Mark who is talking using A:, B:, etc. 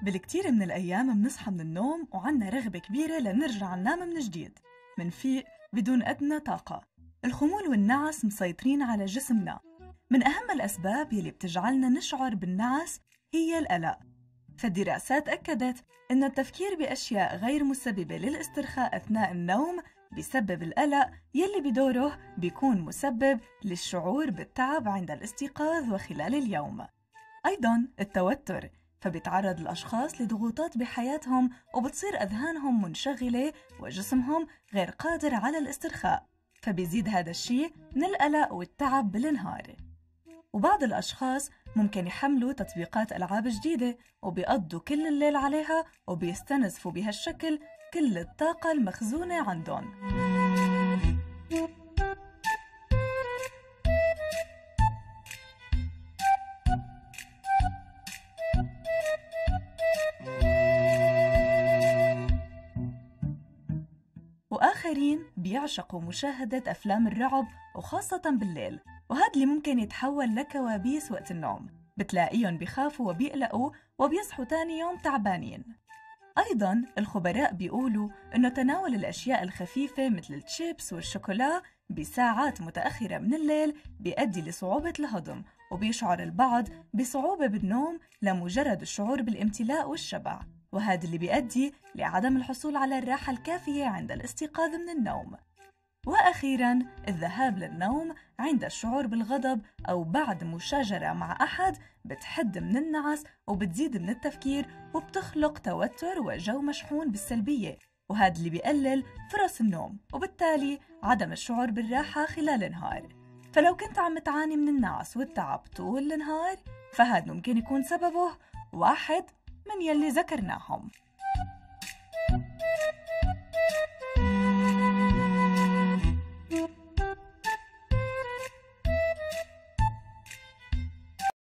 A: بالكتير من الأيام منصحى من النوم وعنا رغبة كبيرة لنرجع ننام من جديد. منفيق بدون أدنى طاقة. الخمول والنعس مسيطرين على جسمنا. من أهم الأسباب يلي بتجعلنا نشعر بالنعس هي القلق. فالدراسات أكدت أن التفكير بأشياء غير مسببة للاسترخاء أثناء النوم بسبب القلق يلي بدوره بيكون مسبب للشعور بالتعب عند الاستيقاظ وخلال اليوم. أيضاً التوتر، فبيتعرض الأشخاص لضغوطات بحياتهم وبتصير أذهانهم منشغلة وجسمهم غير قادر على الاسترخاء، فبيزيد هذا الشيء من القلق والتعب بالنهار. وبعض الأشخاص ممكن يحملوا تطبيقات ألعاب جديدة وبيقضوا كل الليل عليها وبيستنزفوا بهالشكل كل الطاقة المخزونة عندهم. وآخرين بيعشقوا مشاهدة أفلام الرعب وخاصة بالليل، وهذا اللي ممكن يتحول لكوابيس وقت النوم. بتلاقيهم بيخافوا وبيقلقوا وبيصحوا تاني يوم تعبانين. أيضاً الخبراء بيقولوا إنه تناول الأشياء الخفيفة مثل الشيبس والشوكولا بساعات متأخرة من الليل بيؤدي لصعوبة الهضم، وبيشعر البعض بصعوبة بالنوم لمجرد الشعور بالامتلاء والشبع، وهذا اللي بيؤدي لعدم الحصول على الراحة الكافية عند الاستيقاظ من النوم. وأخيراً الذهاب للنوم عند الشعور بالغضب أو بعد مشاجرة مع أحد بتحد من النعس وبتزيد من التفكير وبتخلق توتر وجو مشحون بالسلبية، وهذا اللي بيقلل فرص النوم وبالتالي عدم الشعور بالراحة خلال النهار. فلو كنت عم تعاني من النعس والتعب طول النهار، فهذا ممكن يكون سببه واحد من يلي ذكرناهم.